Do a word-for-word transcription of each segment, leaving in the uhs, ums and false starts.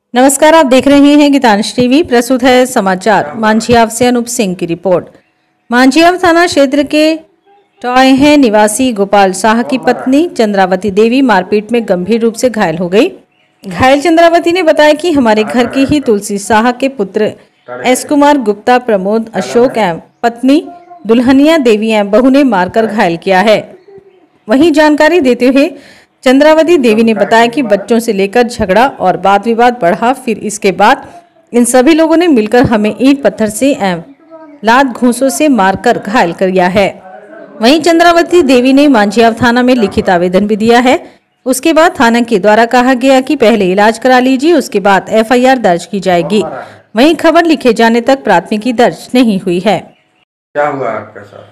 नमस्कार, आप देख रहे हैं गीतांश टीवी। प्रस्तुत है समाचार। मांझियाव से अनूप सिंह की रिपोर्ट। मांझियाव थाना क्षेत्र के टॉयहे निवासी गोपाल शाह की पत्नी चंद्रावती देवी मारपीट में गंभीर रूप से घायल हो गई। घायल चंद्रावती ने बताया कि हमारे घर की ही तुलसी शाह के पुत्र एस कुमार गुप्ता, प्रमोद, अशोक एवं पत्नी दुल्हनिया देवी एवं बहू ने मारकर घायल किया है। वहीं जानकारी देते हुए चंद्रावती देवी ने बताया कि बच्चों से लेकर झगड़ा और वाद विवाद बढ़ा, फिर इसके बाद इन सभी लोगों ने मिलकर हमें ईंट पत्थर से एवं लात घूंसों से मारकर घायल कर दिया है। वहीं चंद्रावती देवी ने मांझियाव थाना में लिखित आवेदन भी दिया है। उसके बाद थाना के द्वारा कहा गया कि पहले इलाज करा लीजिए, उसके बाद एफ आई आर दर्ज की जाएगी। वहीं खबर लिखे जाने तक प्राथमिकी दर्ज नहीं हुई है। क्या हुआ आपके साथ?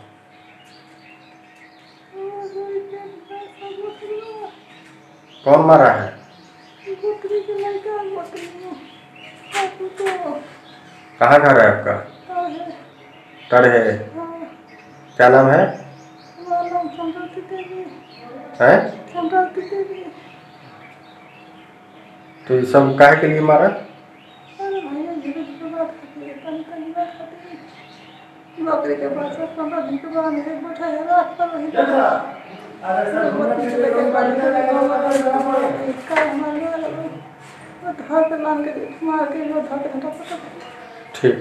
कौन मारा है? कहाँ घर है आपका? टड़े। क्या नाम है? है? तो ये सब काहे के लिए मारा? नौकरी के बाद से पंद्रह दिन के बाद मेरे बैठा है रात पर वही ठीक।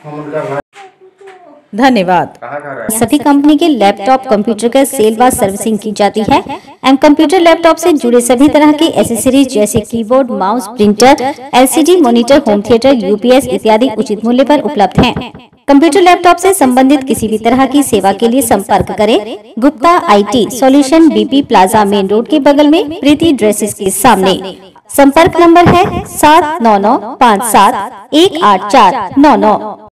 धन्यवाद। सभी कंपनी के लैपटॉप कंप्यूटर का सेल व सर्विसिंग की जाती है एवं कंप्यूटर लैपटॉप से जुड़े सभी तरह के एसेसरीज जैसे keyboard, mouse, printer, L C D, monitor, home theatre, U P S इत्यादि उचित मूल्य पर उपलब्ध हैं। कंप्यूटर लैपटॉप से संबंधित किसी भी तरह की सेवा के लिए संपर्क करें Gupta I T solution, B P plaza, main road के बगल में प्रीति ड्रेसेस के सामने। संपर्क नंबर है सात नौ नौ पाँच सात एक आठ चार नौ नौ।